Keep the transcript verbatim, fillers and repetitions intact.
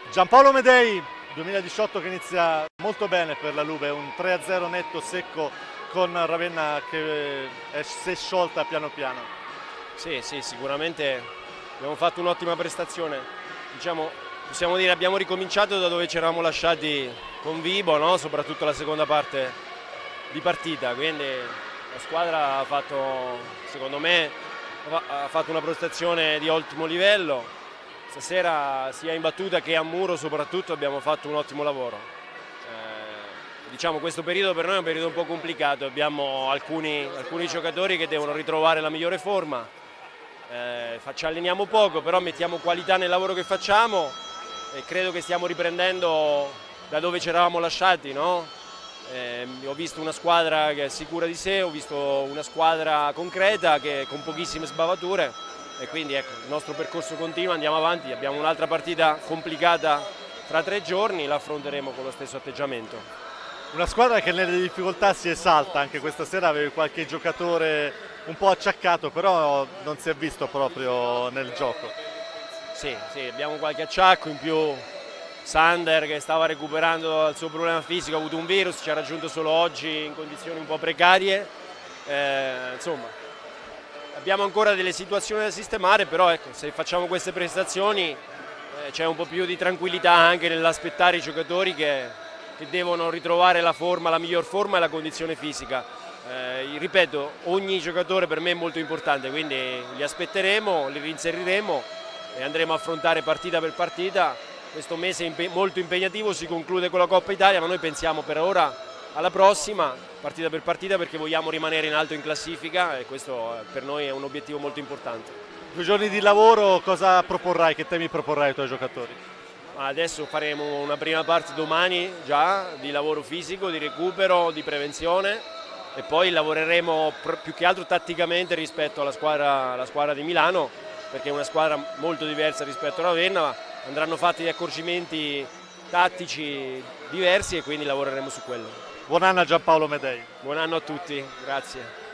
Giampaolo Medei, duemiladiciotto che inizia molto bene per la Lube, un tre a zero netto secco con Ravenna che è, si è sciolta piano piano. Sì, sì, sicuramente abbiamo fatto un'ottima prestazione. Diciamo, possiamo dire abbiamo ricominciato da dove ci eravamo lasciati con Vibo, no? Soprattutto la seconda parte di partita, quindi la squadra ha fatto, secondo me, ha fatto una prestazione di ottimo livello. Stasera sia in battuta che a muro soprattutto abbiamo fatto un ottimo lavoro. Eh, diciamo questo periodo per noi è un periodo un po' complicato, abbiamo alcuni, alcuni giocatori che devono ritrovare la migliore forma, eh, ci alleniamo poco però mettiamo qualità nel lavoro che facciamo e credo che stiamo riprendendo da dove ci eravamo lasciati, no? Eh, ho visto una squadra che è sicura di sé, ho visto una squadra concreta che, con pochissime sbavature. E quindi ecco, il nostro percorso continua, andiamo avanti, abbiamo un'altra partita complicata tra tre giorni, la affronteremo con lo stesso atteggiamento. Una squadra che nelle difficoltà si esalta, anche questa sera avevi qualche giocatore un po' acciaccato, però non si è visto proprio nel gioco. Sì, sì, abbiamo qualche acciacco, in più Sander che stava recuperando dal suo problema fisico, ha avuto un virus, ci ha raggiunto solo oggi in condizioni un po' precarie, eh, insomma. Abbiamo ancora delle situazioni da sistemare, però ecco, se facciamo queste prestazioni eh, c'è un po' più di tranquillità anche nell'aspettare i giocatori che, che devono ritrovare la forma, la miglior forma e la condizione fisica. Eh, ripeto, ogni giocatore per me è molto importante, quindi li aspetteremo, li reinseriremo e andremo a affrontare partita per partita. Questo mese impe- molto impegnativo si conclude con la Coppa Italia, ma noi pensiamo per ora alla prossima, partita per partita, perché vogliamo rimanere in alto in classifica e questo per noi è un obiettivo molto importante. Due giorni di lavoro, cosa proporrai, che temi proporrai ai tuoi giocatori? Adesso faremo una prima parte domani già di lavoro fisico, di recupero, di prevenzione e poi lavoreremo più che altro tatticamente rispetto alla squadra, alla squadra di Milano, perché è una squadra molto diversa rispetto a Ravenna, andranno fatti gli accorgimenti tattici diversi e quindi lavoreremo su quello. Buon anno a Giampaolo Medei. Buon anno a tutti, grazie.